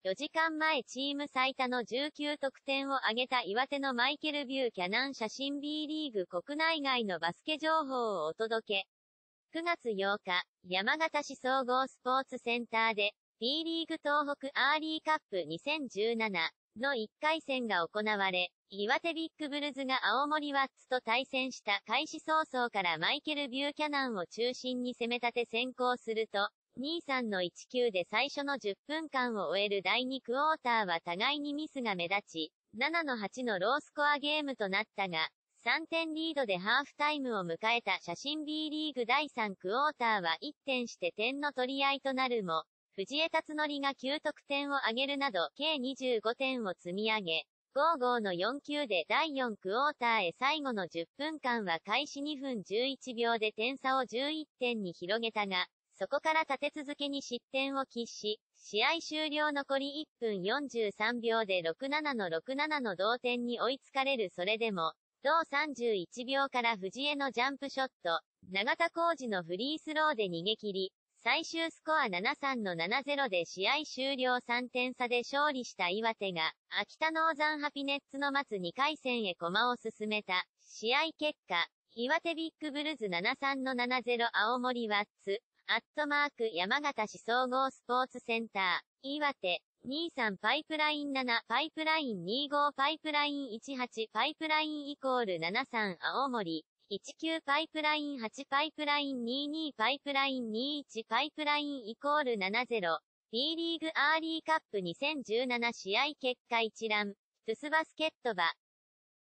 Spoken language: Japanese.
4時間前チーム最多の19得点を挙げた岩手のマイケル・ビューキャナン写真 B リーグ国内外のバスケ情報をお届け。9月8日、山形市総合スポーツセンターで、B リーグ東北アーリーカップ2017の1回戦が行われ、岩手ビッグブルズが青森ワッツと対戦した開始早々からマイケル・ビューキャナンを中心に攻め立て先行すると、2-3の1-9で最初の10分間を終える第2クォーターは互いにミスが目立ち、7の8のロースコアゲームとなったが、3点リードでハーフタイムを迎えた写真 B リーグ第3クォーターは1点して点の取り合いとなるも、藤江辰則が9得点を挙げるなど計25点を積み上げ、5-5の4-9で第4クォーターへ最後の10分間は開始2分11秒で点差を11点に広げたが、そこから立て続けに失点を喫し、試合終了残り1分43秒で6-7の6-7の同点に追いつかれる。それでも、同31秒から藤江のジャンプショット、永田浩二のフリースローで逃げ切り、最終スコア7-3の7-0で試合終了3点差で勝利した岩手が、秋田ノーザンハピネッツの待つ2回戦へ駒を進めた。試合結果、岩手ビッグブルズ7-3の7-0青森ワッツ、山形市総合スポーツセンター、岩手、23パイプライン7、パイプライン25パイプライン18、パイプラインイコール73青森、19パイプライン8パイプライン22パイプライン21パイプラインイコール70、B リーグアーリーカップ2017試合結果一覧、トゥスバスケットバ、